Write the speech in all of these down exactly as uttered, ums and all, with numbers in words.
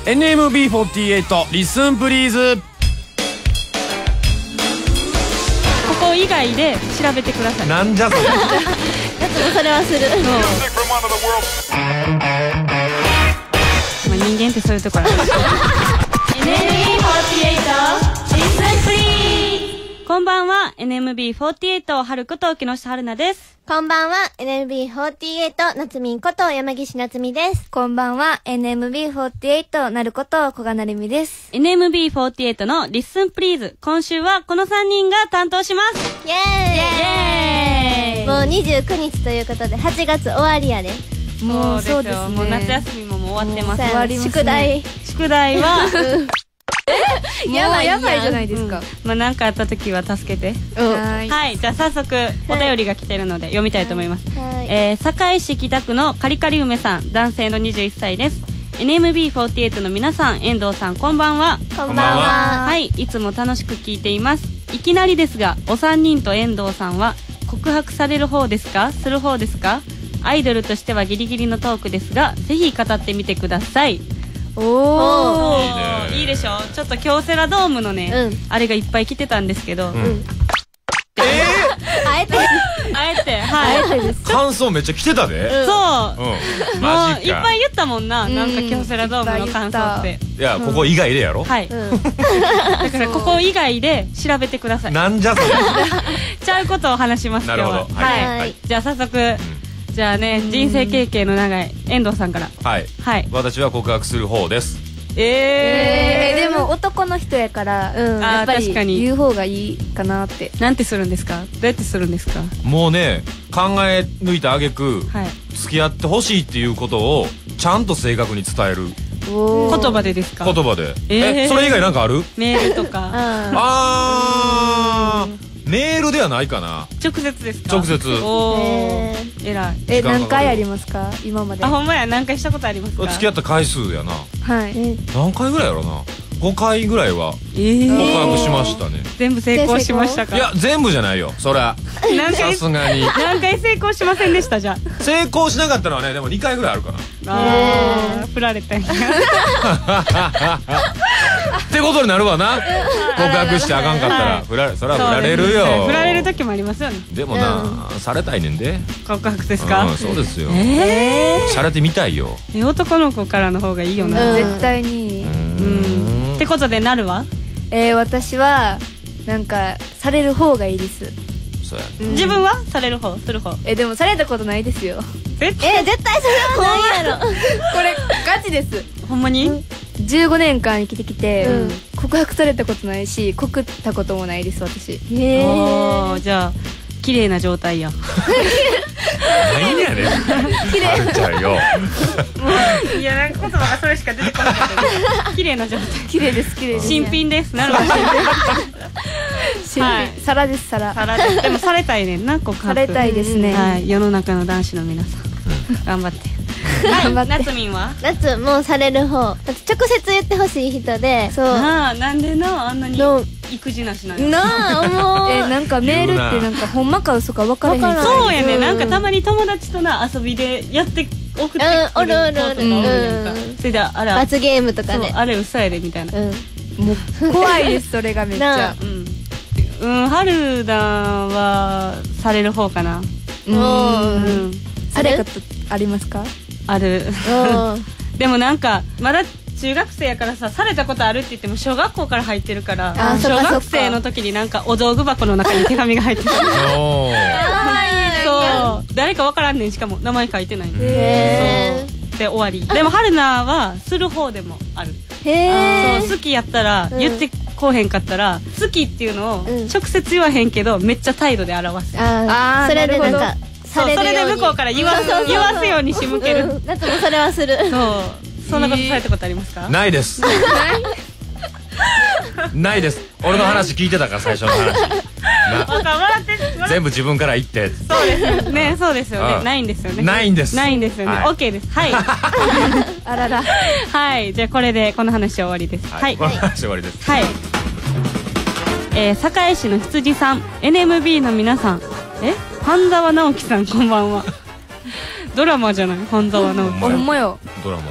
エヌエムビーフォーティーエイト リスンプリーズ。 ここ以外で調べてください。 なんじゃそれ。 やつもそれはする。 まあ人間ってそういうところある。エヌエムビーフォーティーエイト リスンプリーズ。こんばんは エヌエムビーフォーティーエイト 春こと木下春菜です。 こんばんは エヌエムビーフォーティーエイト 夏みんこと山岸夏美です。 こんばんは エヌエムビーフォーティーエイト なること小賀成美です。 エヌエムビーフォーティーエイト のリッスンプリーズ、今週はこのさんにんが担当します。 イエーイ。もうにじゅうくにちということではちがつ終わりやで。 もうそうですよ。もう夏休みももう終わってます。 終わりますね。宿題宿題はやばいやばいじゃないですか。 まあ何かあった時は助けて。はい、じゃあ早速お便りが来てるので読みたいと思います。えー、堺市北区のカリカリ梅さん、男性のにじゅういっさいです。 エヌエムビーフォーティーエイト の皆さん、遠藤さん、こんばんは。 こんばんは。 はい、いつも楽しく聞いています。いきなりですが、お三人と遠藤さんは告白される方ですか、する方ですか？アイドルとしてはギリギリのトークですが、ぜひ語ってみてください。おー、いいでしょ。ちょっと京セラドームのね、うん、あれがいっぱい来てたんですけど、うん、 えー、 あえてあえて、はい、あえてです。 感想めっちゃ来てたで、 うん、そう、 うん、 もういっぱい言ったもんな、なんか京セラドームの感想って。 いや、ここ以外でやろ。はい、 だからここ以外で調べてください。 なんじゃそれ。 ちゃうことを話します。 なるほど。 はい、じゃあ早速、じゃあね、人生経験の長い遠藤さんから。 はい、はい、私は告白する方です。 えー、でも男の人やから、うん、やっぱり言う方がいいかなって。 なんてするんですか？どうやってするんですか？ もうね、考え抜いた挙句、はい、付き合ってほしいっていうことをちゃんと正確に伝える。 言葉でですか？ 言葉で。え、それ以外なんかある？ メールとか。 あー、メールではないかな。 直接ですか？ 直接。 おー、えらい。 え、何回ありますか今まで？ あ、ほんまや、何回したことありますか？ 付き合った回数やな。 はい。 何回ぐらいやろな。ごかいぐらいは告白しましたね。 全部成功しましたか？ いや、全部じゃないよ、そりゃ。さすがに何回成功しませんでした？じゃあ成功しなかったのはね、でもにかいぐらいあるかな。 ああ、振られたんやってことになるわな。告白してあかんかったら振られ、そりゃ振られるよ。 振られる時もありますよね。 でもな、されたいねんで。 告白ですか？ そうですよ。ええ、されてみたいよ。 男の子からの方がいいよな、 絶対に。 ってことでなるわ。 えー、私はなんかされる方がいいです。 そうや、 うん、自分はされる方、する方。 えー、でもされたことないですよ。 えー、絶対それはないやろ。 これガチです。 ほんまにじゅうごねんかん生きてきて、うん、告白されたことないし告ったこともないです、私。 へえ。じゃあ綺麗な状態や。 何やねん、綺麗ちゃうよ。 いや、なんか言葉がそれしか出てこなかった。綺麗な状態。 綺麗です、綺麗です。 新品です。なるほど。 新品。皿です、皿。 皿です。でもされたいねんな、告白。 されたいですね。 はい、世の中の男子の皆さん、頑張って。はい、夏みんは？ 夏もうされる方。直接言ってほしい人で。そう。 ああ、なんでな、あんなに育児なしなんや。 なあ、もう。 え、なんかメールってなんかほんまか嘘か分からへん。 そうやね、なんかたまに友達とな遊びでやって送ってくる子とかおるやんか。それであれ罰ゲームとかで。 あれ嘘やでみたいな。もう怖いです、それがめっちゃ。 うん、春菜はされる方かな。 うん。されたことありますか？ ある。でもなんかまだ中学生やからさ、されたことあるって言っても小学校から入ってるから、小学生の時になんかお道具箱の中に手紙が入ってた。そう、誰かわからんねん。しかも名前書いてない。へー。で終わり。でも春菜はする方でもある。へー。そう、好きやったら言ってこうへんかったら、好きっていうのを直接言わへんけどめっちゃ態度で表す。 ああ、それでなんかそう、それで向こうから言わす言わすように仕向ける。 夏もそれはする。 そう、そんなことされたことありますか？ ないです。ないです。俺の話聞いてたから最初の話。全部自分から言って。 そうですよね。そうですよね。ないんですよね。 ないんです。 ないんですよね。オッケーです。はい。 あらら。 はい、じゃあこれでこの話終わりです。はい。 この話終わりです。 はい。えー、堺市の羊さん、エヌエムビー の皆さん、え、半沢直樹さん、こんばんは。ドラマじゃない、半沢直樹。 ほんまよ。 ドラマよ。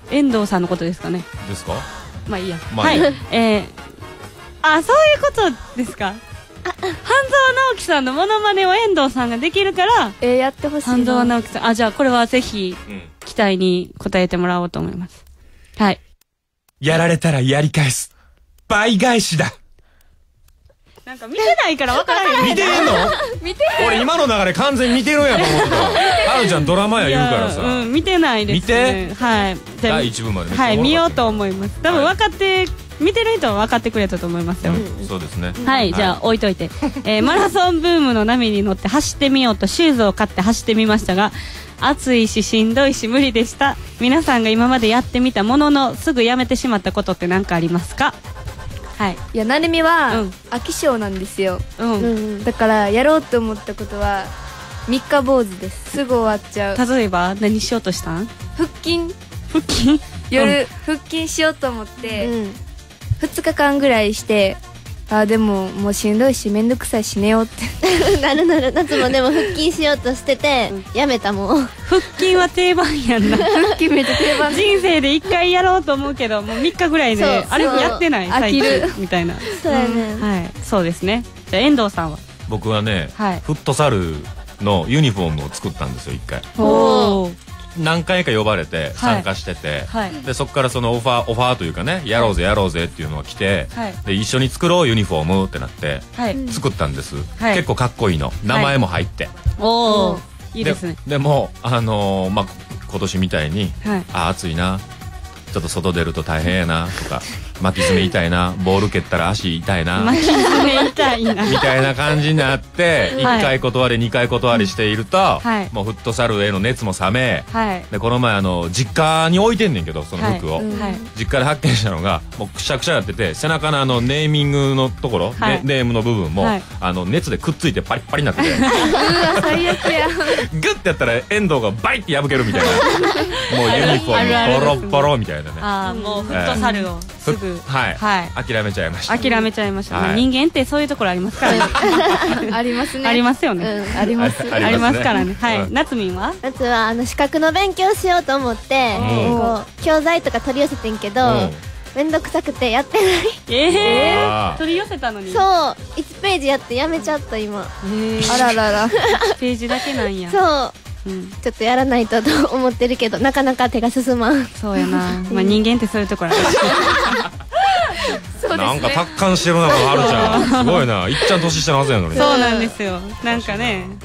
遠藤さんのことですかね。 ですか。 まあいいや。 まあいいはい。えー、あ、そういうことですか。半沢直樹さんのモノマネを遠藤さんができるから、 えー、やってほしいな。 半沢直樹さん、あ、じゃあこれはぜひ期待に応えてもらおうと思います。はい。 やられたらやり返す。倍返しだ。 なんか見てないから分からない。 見てんの？見てる。俺今の流れ完全に見てるんやと思ってた。はるちゃんドラマや言うからさ。 うん、見てないですね。見て。はい。 第一部まで。 はい、見ようと思います。多分分かって、見てる人は分かってくれたと思いますよ。 そうですね。 はい、じゃあ置いといて。えー、マラソンブームの波に乗って走ってみようとシューズを買って走ってみましたが、暑いししんどいし無理でした。皆さんが今までやってみたもののすぐやめてしまったことって何かありますか？はい。 いや、なるみは、 うん、 飽き性なんですよ。 うん。うん、 だからやろうと思ったことは三日坊主です。すぐ終わっちゃう。 例えば何しようとしたん？ 腹筋。 腹筋？ 夜、うん、腹筋しようと思って、うん、ふつかかんぐらいして、あ、でももうしんどいしめんどくさいし寝ようってなるなる。夏もでも腹筋しようとしてて、うん、やめたもん。 腹筋は定番やんな。 腹筋めっちゃ定番。 人生で一回やろうと思うけどもうみっかぐらいであれやってない飽きるみたいな。 そうやね、 うん、はい、そうですね。じゃあ遠藤さんは？ 僕はね、はい、フットサルのユニフォームを作ったんですよ一回。 おー。 何回か呼ばれて参加してて、はいはい、でそこからそのオファーオファーというかね、やろうぜやろうぜっていうのが来て、はい、で一緒に作ろうユニフォームってなって、はい、作ったんです、はい、結構かっこいいの、名前も入って、はい、 おお、いいですね。 で, でもあのー、まあ今年みたいに、はい、あ暑いな、ちょっと外出ると大変やなとか、巻き爪痛いな、ボール蹴ったら足痛いな、 巻き爪痛いなみたいな感じになって、いっかい断りにかい断りしていると、はい、もうフットサルへの熱も冷め、はい、でこの前あの実家に置いてんねんけど、その服を、はいはい、実家で発見したのがもうくしゃくしゃやってて、背中のあのネーミングのところ、はい、ネームの部分も、はい、あの熱でくっついてパリッパリになっててうわ最悪や。 グッてやったら遠藤がバイッて破けるみたいなもうユニフォームボロッボロみたいなね。 ああ、もうフットサルをすぐ、 はい、はい、諦めちゃいました。 諦めちゃいました、はい、人間ってそういうところありますからね。 ありますね。 ありますよね、 うん、あります。 ありますからね。はい、うん、夏みんは？ 夏はあの資格の勉強しようと思って、うん、こう教材とか取り寄せてんけど、うん、めんどくさくてやってない。 えー、取り寄せたのに。 そう、いちページやってやめちゃった今。 えー、 あららら。 ページだけなんや。 そう、うん、ちょっとやらないとと思ってるけど、なかなか手が進まん。 そうやな、まあ人間ってそういうところある。 そうですね、 なんか達観してるな、このはるちゃん。すごいな、いっちゃん年下のはずやのに。 そうなんですよ。なんかね、うん、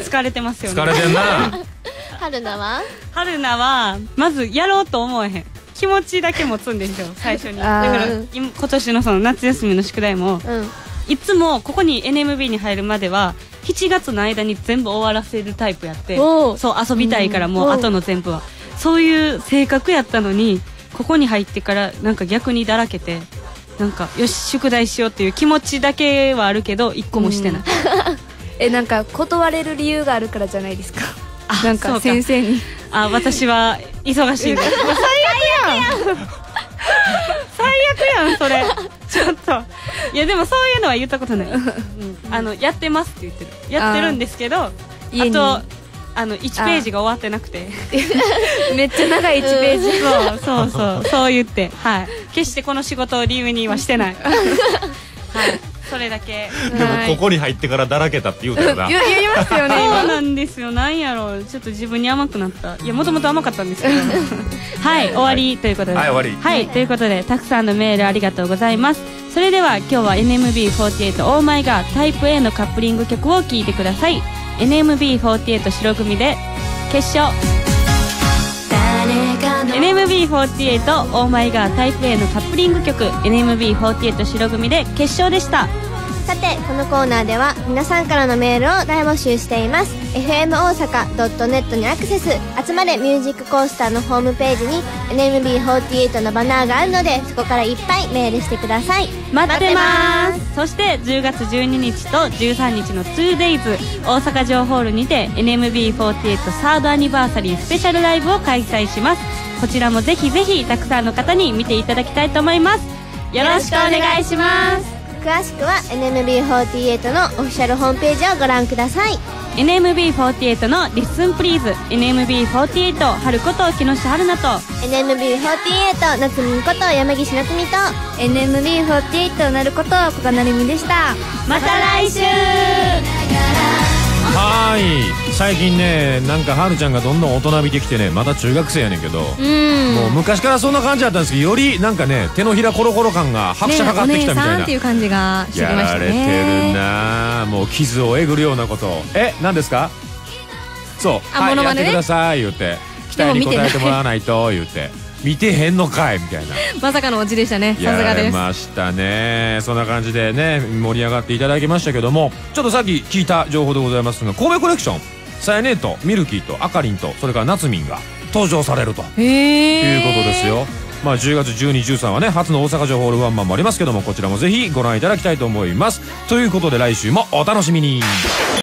疲れてますよね。 疲れてんな。 春菜は？ 春菜はまずやろうと思えへん。気持ちだけ持つんですよ最初に。だから今年のその夏休みの宿題も、うん、いつもここに エヌエムビー に入るまではしちがつの間に全部終わらせるタイプやって、そう遊びたいからもう後の全部はそういう性格やったのに、ここに入ってからなんか逆にだらけて、なんかよし宿題しようっていう気持ちだけはあるけど一個もしてない。 え、なんか断れる理由があるからじゃないですか。なんか先生に、 あ、私は忙しいんだ。最悪やん。最悪やんそれ。ちょっといやでもそういうのは言ったことない。うん、あのやってますって言ってる。やってるんですけど、あとあのいちページが終わってなくてめっちゃ長いいちページ。 そうそうそうそう言って、はい、決してこの仕事を理由にはしてない。はい、それだけ。 でもここに入ってからだらけたって言うたよな。 言いますよね。 そうなんですよ。なんやろう、ちょっと自分に甘くなった。いやもともと甘かったんですけど。はい、終わりということで。 はい、終わり。 はい、ということでたくさんのメールありがとうございます。それでは今日は エヌエムビーフォーティーエイト オーマイガータイプ A のカップリング曲を聴いてください。エヌエムビーフォーティーエイト 白組で決勝。 エヌエムビーフォーティーエイト オーマイガータイプ A のカップリング曲 エヌエムビーフォーティーエイト 白組で決勝でした。 さてこのコーナーでは皆さんからのメールを大募集しています。 エフエム 大阪 ドットネット にアクセス、集まれミュージックコースターのホームページに エヌエムビーフォーティーエイト のバナーがあるので、そこからいっぱいメールしてください。 待ってます。そしてじゅうがつじゅうににちとじゅうさんにちの ツーデイズ 大阪城ホールにて エヌエムビーフォーティーエイト サードアニバーサリースペシャルライブを開催します。こちらもぜひぜひたくさんの方に見ていただきたいと思います。よろしくお願いします。 詳しくは エヌエムビーフォーティーエイト のオフィシャルホームページをご覧ください。 エヌエムビーフォーティーエイト のリッスンプリーズ、 エヌエムビーフォーティーエイト 春こと木下春菜とエヌエムビーフォーティーエイト 夏美こと山岸夏美とエヌエムビーフォーティーエイト なること小賀成美でした。 また来週。 はーい、最近ねなんかはるちゃんがどんどん大人びてきてね、まだ中学生やねんけど、うんもう昔からそんな感じだったんですけど、よりなんかね手のひらコロコロ感が拍車かかってきたみたいな、ね、 っていう感じがしてきましたね。 やられてるな、もう傷をえぐるようなことを。え、何ですか？そう、はい、やってください言って期待に応えてもらわないと言って見てへんのかいみたいなまさかのオチでしたね。さすがです。 やれましたね。そんな感じでね盛り上がっていただきましたけども、ちょっとさっき聞いた情報でございますが、神戸コレクションさやねとミルキーとあかりんとそれからなつみんが登場されるということですよ。まあじゅうがつじゅうに、じゅうさんはね初の大阪城ホールワンマンもありますけども、こちらもぜひご覧いただきたいと思います。ということで来週もお楽しみに。